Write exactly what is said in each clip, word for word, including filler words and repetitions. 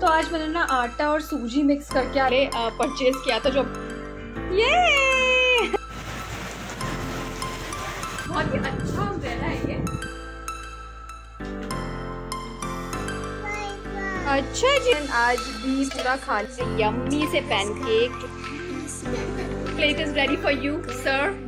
तो आज मैंने ना आटा और सूजी मिक्स करके आरे परचेज किया था, जो ये बहुत ही अच्छा अम्ब्रेला है ये। अच्छा जी, आज भी पूरा खा लिया यम्मी से pancake. Plate is ready for you sir.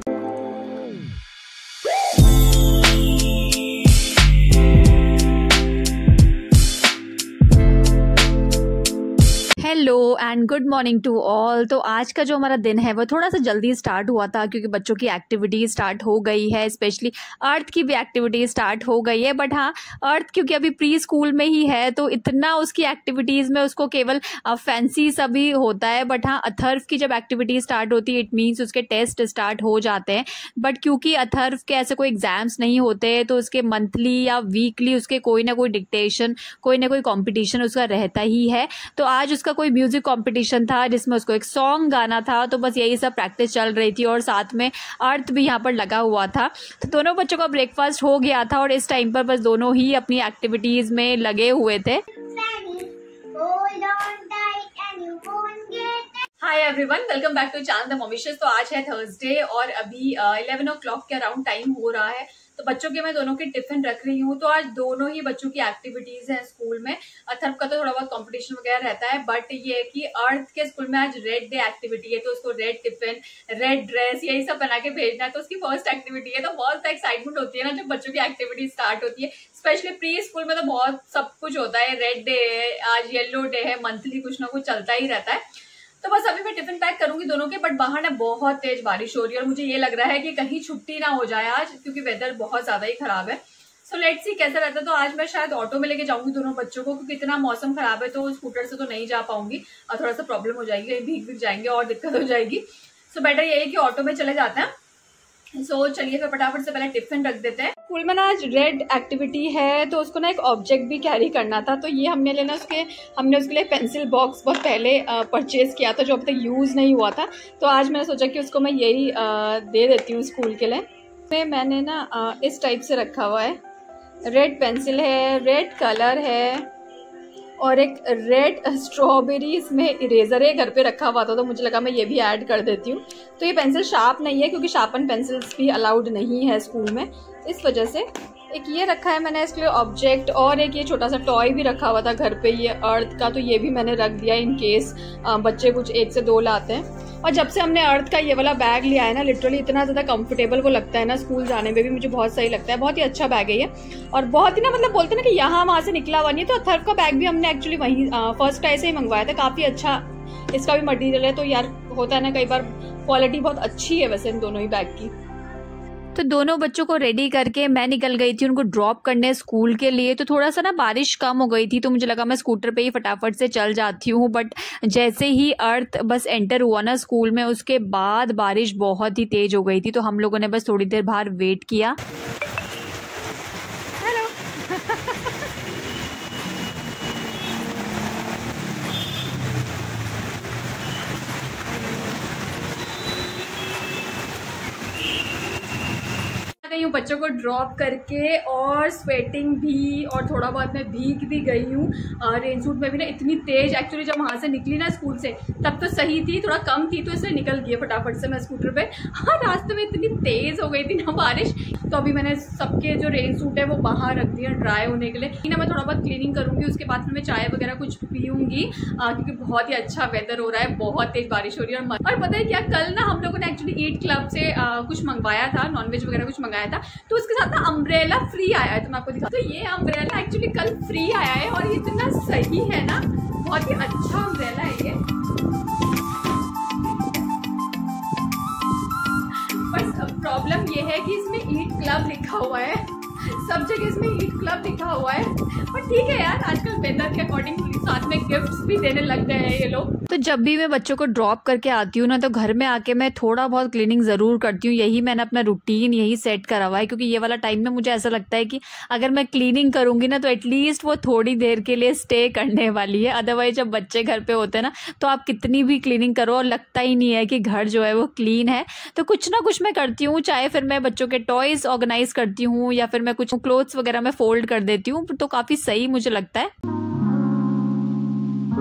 Hello and good morning to all. तो आज का जो हमारा दिन है वो थोड़ा सा जल्दी स्टार्ट हुआ था क्योंकि बच्चों की एक्टिविटी स्टार्ट हो गई है, स्पेशली अर्थ की भी एक्टिविटी स्टार्ट हो गई है। बट हाँ, अर्थ क्योंकि अभी प्री स्कूल में ही है तो इतना उसकी एक्टिविटीज़ में उसको केवल फैंसी सभी होता है। बट हाँ, अथर्व की जब एक्टिविटी स्टार्ट होती है इट मीन्स उसके टेस्ट स्टार्ट हो जाते हैं। बट क्योंकि अथर्व के ऐसे कोई एग्जाम्स नहीं होते तो उसके मंथली या वीकली उसके कोई ना कोई डिक्टेशन, कोई ना कोई कॉम्पिटिशन उसका रहता ही है। तो आज उसका कोई म्यूजिक कंपटीशन था जिसमें उसको एक सॉन्ग गाना था, तो बस यही सब प्रैक्टिस चल रही थी और साथ में अर्थ भी यहाँ पर लगा हुआ था। तो दोनों बच्चों का ब्रेकफास्ट हो गया था और इस टाइम पर बस दोनों ही अपनी एक्टिविटीज में लगे हुए थे। Hi everyone, welcome back to channel the Momicious. तो आज है थर्सडे और अभी इलेवन ओ क्लॉक के अराउंड टाइम हो रहा है। तो बच्चों के मैं दोनों के टिफिन रख रही हूँ। तो आज दोनों ही बच्चों की एक्टिविटीज हैं स्कूल में। अथर्व का तो थोड़ा बहुत कंपटीशन वगैरह रहता है, बट ये है कि अर्थ के स्कूल में आज रेड डे एक्टिविटी है तो उसको रेड टिफिन, रेड ड्रेस यही सब बना के भेजना है। तो उसकी फर्स्ट एक्टिविटी है, तो बहुत एक्साइटमेंट होती है ना जब बच्चों की एक्टिविटी स्टार्ट होती है। स्पेशली प्री स्कूल में तो बहुत सब कुछ होता है, रेड डे है, आज येलो डे है, मंथली कुछ ना कुछ चलता ही रहता है। तो बस अभी मैं टिफिन पैक करूंगी दोनों के, बट बाहर ना बहुत तेज बारिश हो रही है और मुझे ये लग रहा है कि कहीं छुट्टी ना हो जाए आज, क्योंकि वेदर बहुत ज्यादा ही खराब है। सो लेट्स सी कैसा रहता है। तो आज मैं शायद ऑटो में लेके जाऊंगी दोनों बच्चों को, क्योंकि इतना मौसम खराब है तो स्कूटर से तो नहीं जा पाऊंगी और थोड़ा सा प्रॉब्लम हो जाएगी, कहीं भीग भीग जाएंगे और दिक्कत हो जाएगी। सो बेटर यही है कि ऑटो में चले जाते हैं। सो so, चलिए फिर फटाफट से पहले टिफिन रख देते हैं। स्कूल में ना आज रेड एक्टिविटी है तो उसको ना एक ऑब्जेक्ट भी कैरी करना था। तो ये हमने लेना उसके हमने उसके लिए पेंसिल बॉक्स बहुत पहले परचेज किया था जो अब तक यूज़ नहीं हुआ था। तो आज मैंने सोचा कि उसको मैं यही आ, दे देती हूँ स्कूल के लिए। मैं मैंने ना आ, इस टाइप से रखा हुआ है, रेड पेंसिल है, रेड कलर है और एक रेड स्ट्रॉबेरी इसमें इरेजर है, घर पे रखा हुआ था तो मुझे लगा मैं ये भी ऐड कर देती हूँ। तो ये पेंसिल शार्प नहीं है क्योंकि शार्पन पेंसिल्स भी अलाउड नहीं है स्कूल में, इस वजह से एक ये रखा है मैंने इसके लिए ऑब्जेक्ट। और एक ये छोटा सा टॉय भी रखा हुआ था घर पे ये अर्थ का, तो ये भी मैंने रख दिया इन केस बच्चे कुछ एक से दो लाते हैं। और जब से हमने अर्थ का ये वाला बैग लिया है ना, लिटरली इतना ज़्यादा कंफर्टेबल वो लगता है ना, स्कूल जाने में भी मुझे बहुत सही लगता है। बहुत ही अच्छा बैग है ये और बहुत ही ना मतलब बोलते हैं ना कि यहाँ वहाँ से निकला हुआ नहीं है। तो अथर्व का बैग भी हमने एक्चुअली वहीं फर्स्ट टाइम से ही मंगवाया था, काफ़ी अच्छा इसका भी मटीरियल है। तो यार होता है ना कई बार, क्वालिटी बहुत अच्छी है वैसे इन दोनों ही बैग की। तो दोनों बच्चों को रेडी करके मैं निकल गई थी उनको ड्रॉप करने स्कूल के लिए। तो थोड़ा सा ना बारिश कम हो गई थी तो मुझे लगा मैं स्कूटर पे ही फटाफट से चल जाती हूँ। बट जैसे ही अर्थ बस एंटर हुआ ना स्कूल में, उसके बाद बारिश बहुत ही तेज हो गई थी। तो हम लोगों ने बस थोड़ी देर बाहर वेट किया। गई हूँ बच्चों को ड्रॉप करके और स्वेटिंग भी और थोड़ा बहुत मैं भीग भी गई हूँ। रेन सूट में भी ना इतनी तेज, एक्चुअली जब वहाँ से निकली ना स्कूल से तब तो सही थी, थोड़ा कम थी तो इसलिए निकल गई फटाफट से मैं स्कूटर पे। हाँ, रास्ते में इतनी तेज हो गई थी ना बारिश, तो अभी मैंने सबके जो रेन सूट है वो बाहर रख दिया ड्राई होने के लिए। ना मैं थोड़ा बहुत क्लीनिंग करूँगी, उसके बाद फिर मैं चाय वगैरह कुछ पीऊँगी क्योंकि बहुत ही अच्छा वेदर हो रहा है, बहुत तेज बारिश हो रही है। और, और पता है क्या, कल ना हम लोगों ने एक्चुअली ईट क्लब से आ, कुछ मंगवाया था, नॉनवेज वगैरह कुछ मंगाया था, तो उसके साथ ना अम्ब्रेला फ्री आया है। तो मैं आपको दिखा, तो ये अम्ब्रेला एक्चुअली कल फ्री आया है और ये इतना सही है ना, बहुत ही अच्छा अम्ब्रेला है ये। बस प्रॉब्लम ये है कि इसमें ईट क्लब लिखा हुआ है, सब जगह इसमें ईट क्लब लिखा हुआ है। पर ठीक है यार, आजकल वेदर के अकॉर्डिंग साथ में गिफ्ट्स भी देने लग गए हैं ये लोग। तो जब भी मैं बच्चों को ड्रॉप करके आती हूँ ना, तो घर में आके मैं थोड़ा बहुत क्लीनिंग ज़रूर करती हूँ। यही मैंने अपना रूटीन यही सेट करा हुआ है, क्योंकि ये वाला टाइम में मुझे ऐसा लगता है कि अगर मैं क्लीनिंग करूँगी ना तो एटलीस्ट वो थोड़ी देर के लिए स्टे करने वाली है। अदरवाइज जब बच्चे घर पे होते हैं ना तो आप कितनी भी क्लीनिंग करो और लगता ही नहीं है कि घर जो है वो क्लीन है। तो कुछ ना कुछ मैं करती हूँ, चाहे फिर मैं बच्चों के टॉयज़ ऑर्गेनाइज करती हूँ या फिर मैं कुछ क्लोथ्स वगैरह में फोल्ड कर देती हूँ, तो काफ़ी सही मुझे लगता है।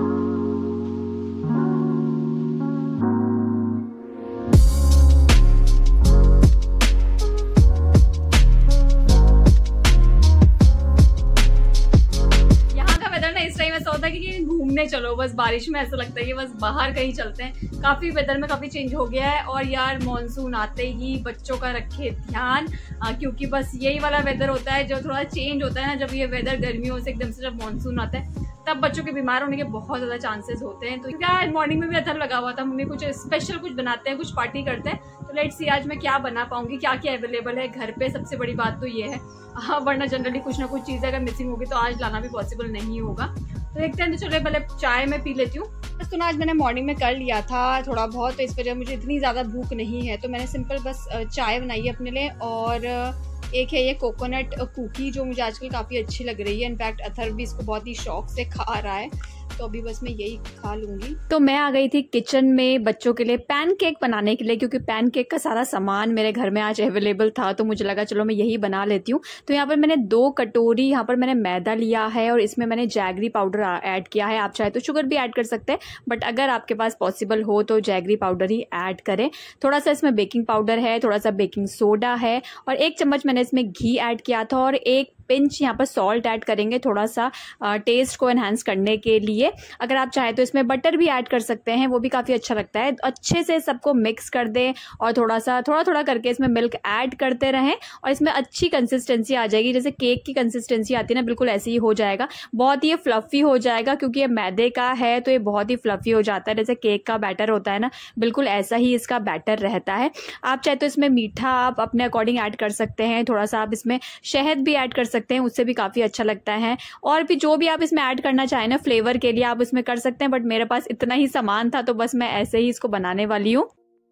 घूमने चलो, बस बारिश में ऐसा लगता है कि बस बाहर कहीं चलते हैं। काफी वेदर में काफी चेंज हो गया है और यार मॉनसून आते ही बच्चों का रखे ध्यान, आ, क्योंकि बस यही वाला वेदर होता है जो थोड़ा चेंज होता है ना, जब ये वेदर गर्मियों से एकदम से जब मॉनसून आता है तब बच्चों के बीमार होने के बहुत ज्यादा चांसेस होते हैं। तो क्या आज मॉर्निंग में भी अथर लगा हुआ था, मम्मी कुछ स्पेशल कुछ बनाते हैं, कुछ पार्टी करते हैं, तो लेट्स सी आज मैं क्या बना पाऊंगी, क्या क्या अवेलेबल है घर पे। सबसे बड़ी बात तो ये है, हाँ वरना जनरली कुछ ना कुछ चीज़ अगर मिसिंग होगी तो आज लाना भी पॉसिबल नहीं होगा। तो देखते हैं, तो चलो पहले चाय में पी लेती हूँ। बस तो ना आज मैंने मॉर्निंग में कर लिया था थोड़ा बहुत, तो इस वजह मुझे इतनी ज़्यादा भूख नहीं है, तो मैंने सिंपल बस चाय बनाई है अपने लिए। और एक है ये कोकोनट कुकी जो मुझे आजकल काफ़ी अच्छी लग रही है, इनफैक्ट अथर भी इसको बहुत ही शौक से खा रहा है, तो अभी बस मैं यही खा लूँगी। तो मैं आ गई थी किचन में बच्चों के लिए पैनकेक बनाने के लिए, क्योंकि पैनकेक का सारा सामान मेरे घर में आज अवेलेबल था, तो मुझे लगा चलो मैं यही बना लेती हूँ। तो यहाँ पर मैंने दो कटोरी यहाँ पर मैंने मैदा लिया है और इसमें मैंने जैगरी पाउडर ऐड किया है। आप चाहे तो शुगर भी ऐड कर सकते हैं, बट अगर आपके पास पॉसिबल हो तो जैगरी पाउडर ही ऐड करें। थोड़ा सा इसमें बेकिंग पाउडर है, थोड़ा सा बेकिंग सोडा है और एक चम्मच मैंने इसमें घी ऐड किया था और एक पिंच यहाँ पर सॉल्ट ऐड करेंगे थोड़ा सा टेस्ट को एनहांस करने के लिए। अगर आप चाहे तो इसमें बटर भी ऐड कर सकते हैं, वो भी काफ़ी अच्छा लगता है। अच्छे से सबको मिक्स कर दें और थोड़ा सा थोड़ा थोड़ा करके इसमें मिल्क ऐड करते रहें और इसमें अच्छी कंसिस्टेंसी आ जाएगी, जैसे केक की कंसिस्टेंसी आती है ना, बिल्कुल ऐसे ही हो जाएगा। बहुत ही ये फ्लफ़ी हो जाएगा, क्योंकि ये मैदे का है तो ये बहुत ही फ्लफ़ी हो जाता है, जैसे केक का बैटर होता है ना, बिल्कुल ऐसा ही इसका बैटर रहता है। आप चाहे तो इसमें मीठा आप अपने अकॉर्डिंग ऐड कर सकते हैं, थोड़ा सा आप इसमें शहद भी ऐड कर सकते हैं, उससे भी काफ़ी अच्छा लगता है। और भी जो भी आप इसमें ऐड करना चाहें ना फ्लेवर के लिए आप इसमें कर सकते हैं, बट मेरे पास इतना ही सामान था तो बस मैं ऐसे ही इसको बनाने वाली हूँ।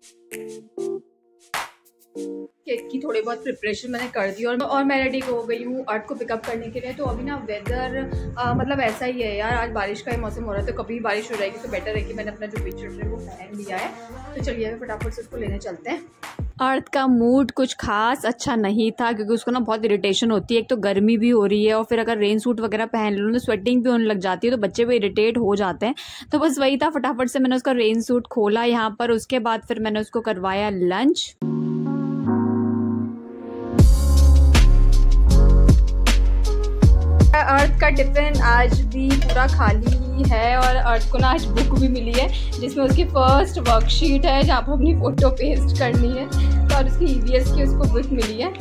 केक की थोड़ी बहुत प्रिपरेशन मैंने कर दी और और मैं रेडी हो गई हूँ अर्थ को पिकअप करने के लिए। तो अभी ना वेदर आ, मतलब ऐसा ही है यार, आज बारिश का ही मौसम हो रहा है, तो कभी बारिश हो जाएगी तो बेटर है कि मैंने अपना जो बेडशीट है वो पहन लिया है। तो चलिए फटाफट से उसको लेने चलते हैं। अर्थ का मूड कुछ खास अच्छा नहीं था, क्योंकि उसको ना बहुत इरिटेशन होती है, एक तो गर्मी भी हो रही है और फिर अगर रेन सूट वगैरह पहन लो तो स्वेटिंग भी होने लग जाती है, तो बच्चे भी इरिटेट हो जाते हैं। तो बस वही था, फटाफट से मैंने उसका रेन सूट खोला यहाँ पर, उसके बाद फिर मैंने उसको करवाया लंच। अर्थ का टिफिन आज भी पूरा खाली है और अर्थ को ना आज बुक भी मिली है, जिसमें उसकी फर्स्ट वर्कशीट है जहाँ पर अपनी फोटो पेस्ट करनी है, तो और उसकी ईवीएस की उसको बुक मिली है।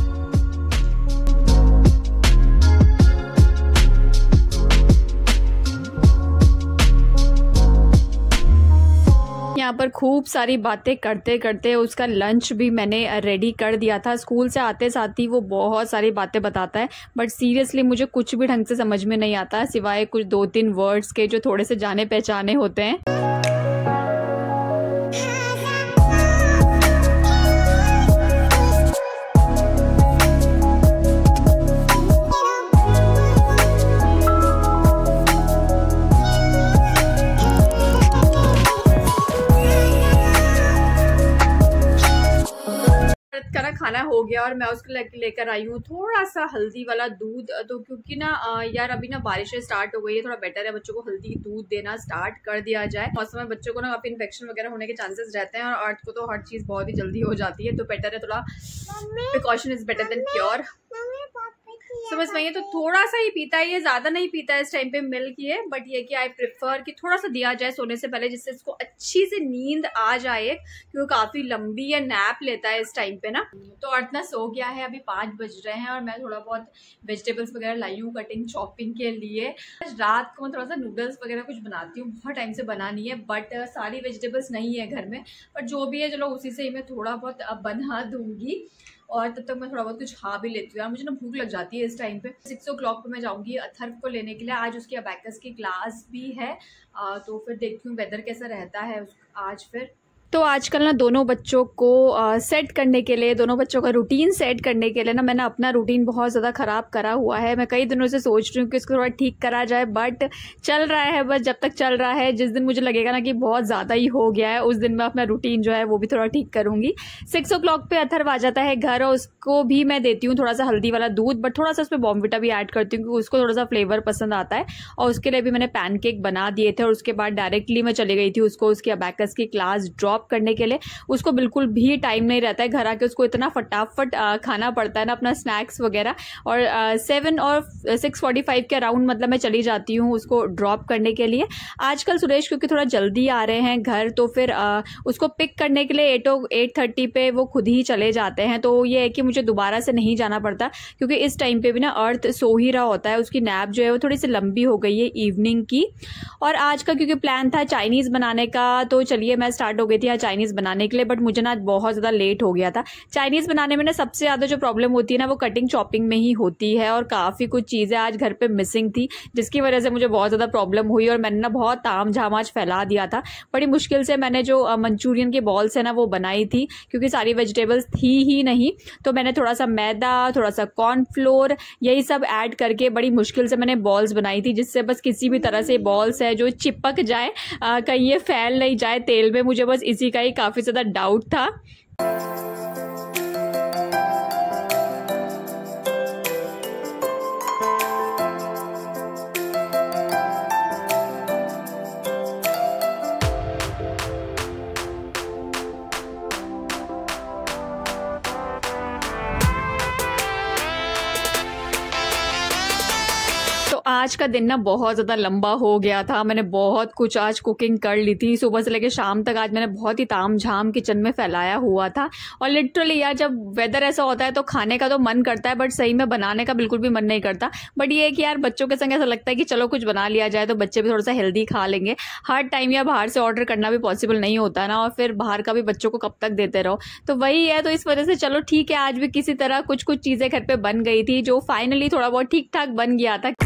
यहाँ पर खूब सारी बातें करते करते उसका लंच भी मैंने रेडी कर दिया था। स्कूल से आते साथ ही वो बहुत सारी बातें बताता है, बट सीरियसली मुझे कुछ भी ढंग से समझ में नहीं आता, सिवाय कुछ दो तीन वर्ड्स के जो थोड़े से जाने पहचाने होते हैं। खाना हो गया और मैं उसको लेकर आई हूँ थोड़ा सा हल्दी वाला दूध, तो क्योंकि ना यार अभी ना बारिशें स्टार्ट हो गई है, थोड़ा बेटर है बच्चों को हल्दी दूध देना स्टार्ट कर दिया जाए। मौसम में बच्चों को ना काफी इन्फेक्शन वगैरह होने के चांसेस रहते हैं और अर्थ को तो हर चीज बहुत ही जल्दी हो जाती है, तो बेटर है थोड़ा precaution is better than cure. समझ में, तो थोड़ा सा ही पीता है, ये ज्यादा नहीं पीता है इस टाइम पे मिल्क ये, बट ये कि आई प्रेफर कि थोड़ा सा दिया जाए सोने से पहले, जिससे इसको अच्छी से नींद आ जाए, क्योंकि काफी लंबी या नैप लेता है इस टाइम पे ना। तो अर्थ ना सो गया है, अभी पाँच बज रहे हैं और मैं थोड़ा बहुत वेजिटेबल्स वगैरह लाई हूँ कटिंग चॉपिंग के लिए। रात को मैं थोड़ा सा नूडल्स वगैरह कुछ बनाती हूँ, बहुत टाइम से बना नहीं है, बट सारी वेजिटेबल्स नहीं है घर में, पर जो भी है चलो उसी से ही मैं थोड़ा बहुत बना दूंगी और तब तक मैं थोड़ा बहुत कुछ खा भी लेती हूँ। यार मुझे ना भूख लग जाती है इस टाइम पे। सिक्स ओ क्लॉक पे मैं जाऊँगी अथर्व को लेने के लिए, आज उसकी अबैकस की क्लास भी है, आ, तो फिर देखती हूँ वेदर कैसा रहता है आज। फिर तो आजकल ना दोनों बच्चों को आ, सेट करने के लिए, दोनों बच्चों का रूटीन सेट करने के लिए ना मैंने अपना रूटीन बहुत ज़्यादा ख़राब करा हुआ है। मैं कई दिनों से सोच रही हूँ कि इसको थोड़ा ठीक करा जाए, बट चल रहा है, बस जब तक चल रहा है, जिस दिन मुझे लगेगा ना कि बहुत ज़्यादा ही हो गया है उस दिन मैं अपना रूटीन जो है वो भी थोड़ा ठीक करूँगी। सिक्स ओ क्लॉक पर अथर्व आ जाता है घर और उसको भी मैं देती हूँ थोड़ा सा हल्दी वाला दूध, बट थोड़ा सा उसमें बॉर्नविटा भी ऐड करती हूँ क्योंकि उसको थोड़ा सा फ्लेवर पसंद आता है। और उसके लिए भी मैंने पैनकेक बना दिए थे और उसके बाद डायरेक्टली मैं चली गई थी उसको उसकी अबैकस की क्लास ड्रॉप ड्रॉप करने के लिए, उसको बिल्कुल भी टाइम नहीं रहता है। घर आके उसको इतना फटाफट खाना पड़ता है ना अपना स्नैक्स वगैरह। और सेवन और सिक्स फोर्टी फाइव के अराउंड मतलब मैं चली जाती हूँ उसको ड्रॉप करने के लिए। आजकल सुरेश क्योंकि थोड़ा जल्दी आ रहे हैं घर, तो फिर आ, उसको पिक करने के लिए एट ओ एट थर्टी पे वो खुद ही चले जाते हैं। तो ये है कि मुझे दोबारा से नहीं जाना पड़ता, क्योंकि इस टाइम पे भी ना अर्थ सो ही रहा होता है। उसकी नैप जो है वो थोड़ी सी लंबी हो गई है इवनिंग की। और आज का क्योंकि प्लान था चाइनीज़ बनाने का, तो चलिए मैं स्टार्ट हो गई थी आज चाइनीज़ बनाने के लिए। बट मुझे ना आज बहुत ज़्यादा लेट हो गया था। चाइनीज़ बनाने में ना सबसे ज़्यादा जो प्रॉब्लम होती है ना वो कटिंग चॉपिंग में ही होती है, और काफ़ी कुछ चीज़ें आज घर पे मिसिंग थी, जिसकी वजह से मुझे बहुत ज़्यादा प्रॉब्लम हुई। और मैंने ना बहुत ताम झाम आज फैला दिया था। बड़ी मुश्किल से मैंने जो मंचूरियन की बॉल्स है ना वो बनाई थी, क्योंकि सारी वेजिटेबल्स थी ही नहीं। तो मैंने थोड़ा सा मैदा, थोड़ा सा कॉर्नफ्लोर, यही सब ऐड करके बड़ी मुश्किल से मैंने बॉल्स बनाई थी, जिससे बस किसी भी तरह से बॉल्स है जो चिपक जाए, कहीं ये फैल नहीं जाए तेल में। मुझे बस इसी का ही काफ़ी ज़्यादा डाउट था। आज का दिन ना बहुत ज़्यादा लंबा हो गया था। मैंने बहुत कुछ आज कुकिंग कर ली थी, सुबह से लेकर शाम तक। आज मैंने बहुत ही ताम झाम किचन में फैलाया हुआ था। और लिटरली यार जब वेदर ऐसा होता है तो खाने का तो मन करता है, बट सही में बनाने का बिल्कुल भी मन नहीं करता। बट ये है कि यार बच्चों के संग ऐसा लगता है कि चलो कुछ बना लिया जाए तो बच्चे भी थोड़ा सा हेल्दी खा लेंगे। हर टाइम या बाहर से ऑर्डर करना भी पॉसिबल नहीं होता ना, और फिर बाहर का भी बच्चों को कब तक देते रहो, तो वही है। तो इस वजह से चलो ठीक है, आज भी किसी तरह कुछ कुछ चीज़ें घर पे बन गई थी, जो फाइनली थोड़ा बहुत ठीक ठाक बन गया था।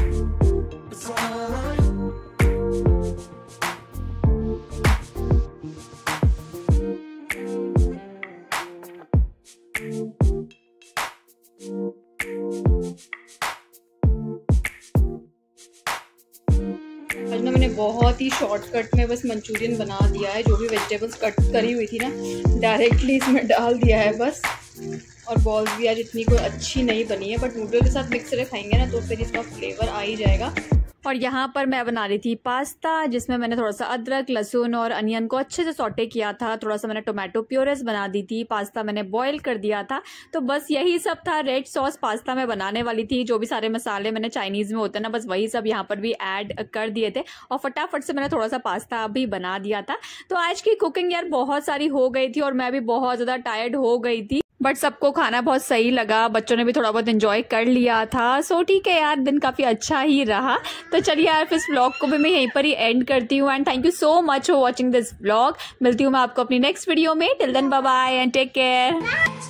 आज ना मैंने बहुत ही शॉर्टकट में बस मंचूरियन बना दिया है। जो भी वेजिटेबल्स कट करी हुई थी ना डायरेक्टली इसमें डाल दिया है बस। और बॉल्स भी आज इतनी कोई अच्छी नहीं बनी है, बट नूडल के साथ मिक्स करके खाएंगे ना तो फिर इसका फ्लेवर आ ही जाएगा। और यहाँ पर मैं बना रही थी पास्ता, जिसमें मैंने थोड़ा सा अदरक, लहसुन और अनियन को अच्छे से सौटे किया था। थोड़ा सा मैंने टोमेटो प्योरेस बना दी थी। पास्ता मैंने बॉईल कर दिया था। तो बस यही सब था। रेड सॉस पास्ता मैं बनाने वाली थी। जो भी सारे मसाले मैंने चाइनीज़ में होते हैं ना, बस वही सब यहाँ पर भी ऐड कर दिए थे, और फटाफट से मैंने थोड़ा सा पास्ता भी बना दिया था। तो आज की कुकिंग यार बहुत सारी हो गई थी, और मैं भी बहुत ज़्यादा टायर्ड हो गई थी। बट सबको खाना बहुत सही लगा, बच्चों ने भी थोड़ा बहुत एंजॉय कर लिया था। सो ठीक है यार, दिन काफ़ी अच्छा ही रहा। तो चलिए यार फिर इस व्लॉग को भी मैं यहीं पर ही एंड करती हूँ। And thank you so much for watching this vlog. मिलती हूँ मैं आपको अपनी नेक्स्ट वीडियो में। Till then bye bye and take care.